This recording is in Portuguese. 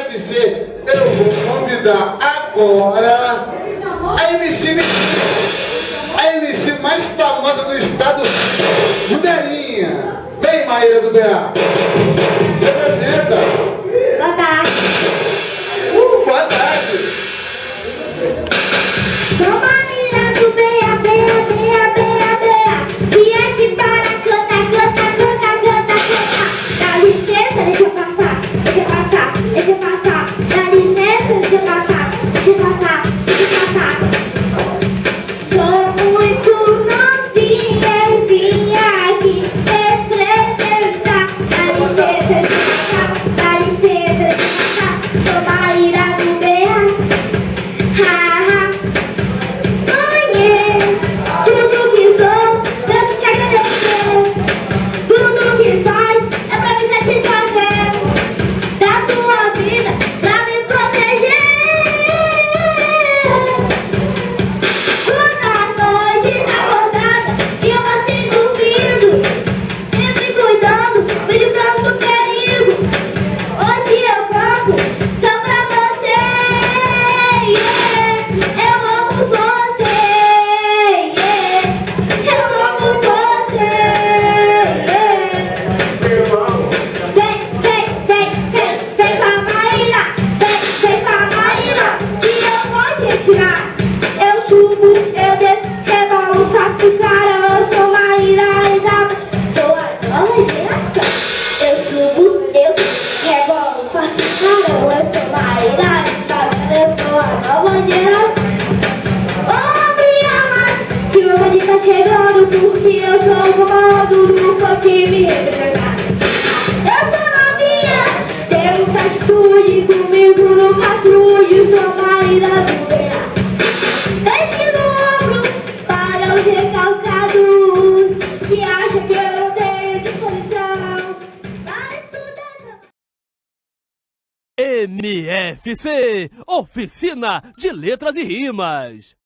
MFC, eu vou convidar agora a MC mais famosa do estado, Judelinha. Vem, Maíra do BA. Representa. Boa tarde. Boa tarde. Sou Maíra do BA, BA, BA, BA, BA. Vier de para, canta, canta, canta, canta, canta. Dá licença, deixa eu passar, deixa eu passar, deixa eu passar. Dá licença, deixa eu passar, deixa eu passar, deixa eu passar. Sou muito novinha e vim aqui representar. Dá licença, deixa eu passar, dá licença, deixa eu passar. Sou Maíra do BA. Ha, ha. Tudo que sou, tanto te agradecer. Tudo que faz é pra me satisfazer. Da tua vida, pra me proteger. Quantas noites acordada e eu assim dormindo, sempre cuidando, me livrando do perigo. Hoje eu canto só pra você. Eu amo você. Eu amo você. Vem com a Maíra. Vem com a Maíra, que eu vou te ensinar. Eu subo, eu desço, rebolo, faço cara. Eu sou Maíra Isabel, sou a nova geração. Eu subo, eu rebolo, faço cara. Eu sou Maíra Isabel, eu sou a nova geração. Ô, minha mãe, que meu bonde tá chegando, porque eu sou o comando do funk me representar. Eu sou novinha, tenho muita atitude, comigo nunca fluye, sou Maíra do BA. Deixe no ombro para os recalcados que acham que eu não tenho disposição para estudar. MFC, Oficina de Letras e Rimas.